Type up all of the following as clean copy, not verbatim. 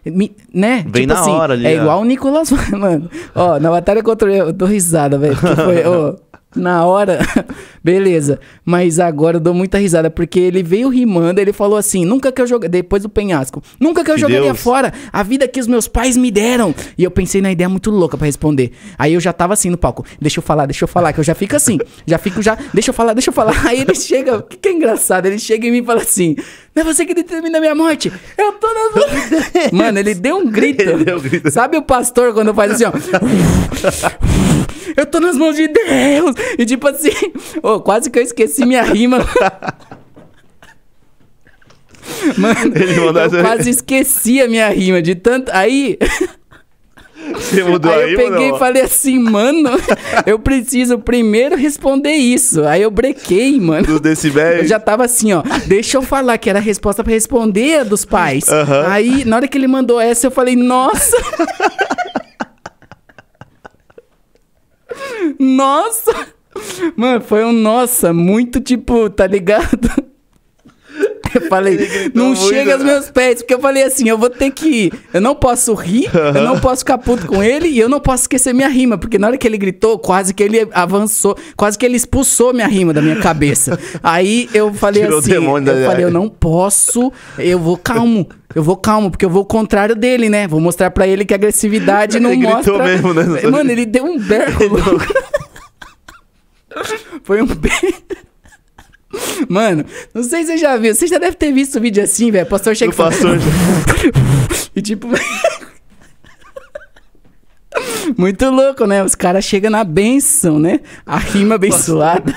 Né? Vem tipo na assim, hora ali, é ó. igual o Nicolas, mano. Ó, na batalha contra... Eu dou risada, velho. Porque foi, ó, na hora... Beleza. Mas agora eu dou muita risada, porque ele veio rimando, ele falou assim, nunca que eu joguei... Depois do penhasco. Nunca que eu jogaria Deus. fora a vida que os meus pais me deram. E eu pensei na ideia muito louca pra responder. Aí eu já tava assim no palco. Deixa eu falar, que eu já fico assim. Deixa eu falar. Aí ele chega... O que é engraçado? Ele chega em mim e fala assim... Não é você que determina a minha morte. Eu tô nas mãos... Mano, ele deu um grito. Ele deu um grito. Sabe o pastor quando faz assim, ó... Eu tô nas mãos de Deus. E tipo assim... Ô, quase que eu esqueci minha rima. Mano, Ele mandou eu essa- quase esqueci a minha rima de tanto... Aí... Você mudou Aí aí, eu peguei mano? e falei assim, mano, eu preciso primeiro responder isso. Aí eu brequei, mano. Dos decibéis. Eu já tava assim, ó, deixa eu falar que era a resposta pra responder a dos pais. Aham. Aí, na hora que ele mandou essa, eu falei, nossa! Nossa! Mano, foi um nossa, muito tipo, tá ligado? Eu falei, não muito, chega aos né? meus pés, porque eu falei assim, eu vou ter que... Eu não posso rir, eu não posso ficar puto com ele e eu não posso esquecer minha rima, porque na hora que ele gritou, quase que ele avançou, quase que ele expulsou minha rima da minha cabeça. Aí eu falei Tirou o assim, demônio da- eu falei, eu não posso, eu vou calmo, porque eu vou ao contrário dele, né? Vou mostrar pra ele que a agressividade não Ele gritou mostra... mesmo, né? Mano, ele deu um berro louco. Foi um berro... Mano, não sei se você já viu. Você já deve ter visto vídeo assim, velho. O pastor chega O pastor... e tipo... Muito louco, né? Os caras chegam na bênção, né? A rima abençoada.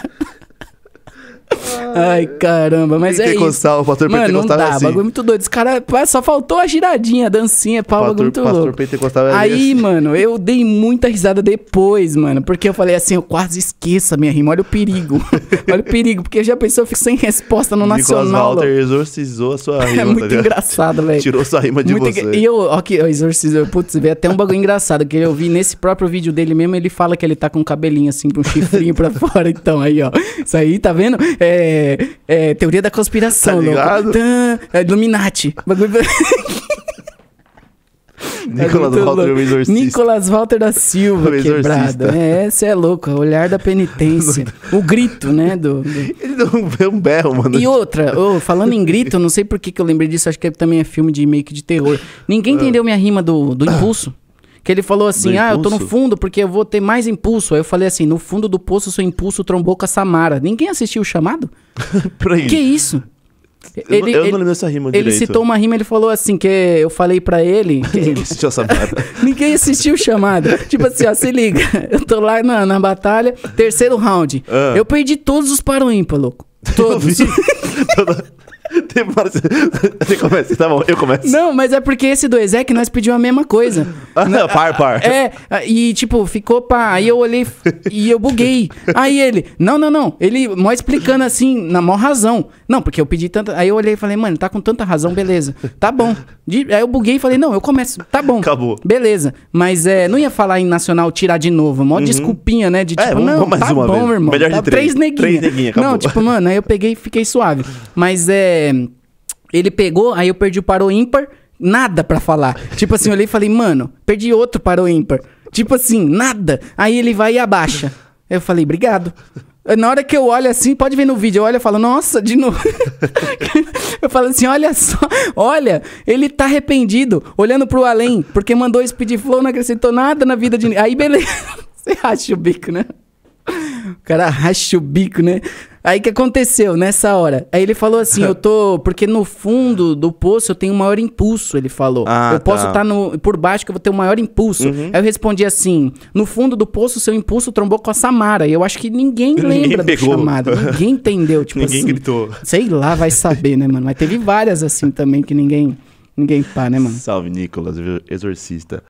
Ai, caramba, mas é isso. Pentecostal, o pastor Mano, não pentecostal dá, é assim. bagulho é muito doido. Os caras, só faltou a giradinha, a dancinha, pau, bagulho muito Pastor louco. pentecostal é Aí, assim. mano, eu dei muita risada depois, mano. Porque eu falei assim, eu quase esqueço a minha rima. Olha o perigo. Olha o perigo, porque já pensou, eu fico sem resposta no Nicolas Nacional. Walter louco. exorcizou a sua rima. É muito tá ligado? engraçado, velho. Tirou sua rima de Muito você. E eu, ó, que eu exorcizo, putz, veio até um bagulho engraçado, que eu vi nesse próprio vídeo dele mesmo, ele fala que ele tá com um cabelinho assim, com um chifrinho pra fora, então, aí, ó. Isso aí, tá vendo? É teoria da conspiração, Tá ligado? louco. É Illuminati. Bagulho... Nicolas muito Walter, louco. o exorcista. Nicolas Walter da Silva, O exorcista. quebrado. Esse é louco, o olhar da penitência. O grito, né, Ele deu um berro, mano. E outra, falando em grito, eu não sei por que eu lembrei disso, acho que também é filme de meio que de terror. Ninguém entendeu minha rima do impulso. Que ele falou assim, Do eu tô no impulso? fundo porque eu vou ter mais impulso. Aí eu falei assim, no fundo do poço seu impulso trombou com a Samara. Ninguém assistiu o chamado? Pra ele. Que isso? Eu não lembro dessa rima Ele direito. citou uma rima, ele falou assim, que eu falei pra ele... Ele assistiu essa parada. Ninguém assistiu o chamado. Tipo assim, ó, se liga. Eu tô lá na batalha, terceiro round. Ah. Eu perdi todos os para o ímpar, louco. Eu Todos. vi. Tem uma hora que você começa, tá bom, eu começo. Não, mas é porque esse do Ezek nós pedimos a mesma coisa. Ah, par. E tipo, ficou pá. Aí eu olhei e eu buguei. Aí ele, não. Ele mó explicando assim, na mó razão. Não, porque eu pedi tanta. Aí eu olhei e falei, mano, tá com tanta razão, beleza. Tá bom. Aí eu buguei e falei, não, eu começo. Tá bom. Acabou. Beleza. Mas não ia falar em nacional tirar de novo. Mó desculpinha, né? De tipo, vamos mais tá uma bom, vez. irmão. Melhor de Tá três. 3 neguinhas. 3 neguinha, acabou. Não, tipo, mano, aí eu peguei e fiquei suave. Mas ele pegou, aí eu perdi o para o ímpar, nada pra falar. Tipo assim, eu olhei e falei, mano, perdi outro para o ímpar. Tipo assim, nada. Aí ele vai e abaixa. Eu falei, obrigado. Na hora que eu olho assim, pode ver no vídeo, eu olho e falo, nossa, de novo. Eu falo assim, olha só, olha, ele tá arrependido, olhando pro além, porque mandou esse Speed Flow, não acrescentou nada na vida de ninguém. Aí beleza, você racha o bico, né? O cara racha o bico, né? Aí o que aconteceu nessa hora? Aí ele falou assim, eu tô... Porque no fundo do poço eu tenho um maior impulso, ele falou. Eu posso estar por baixo que eu vou ter um maior impulso. Aí eu respondi assim, no fundo do poço seu impulso trombou com a Samara. E eu acho que ninguém lembra do chamado. Ninguém entendeu, tipo Ninguém assim. gritou. Sei lá, vai saber, né, mano? Mas teve várias assim também que ninguém pá, né, mano? Salve, Nicolas, exorcista.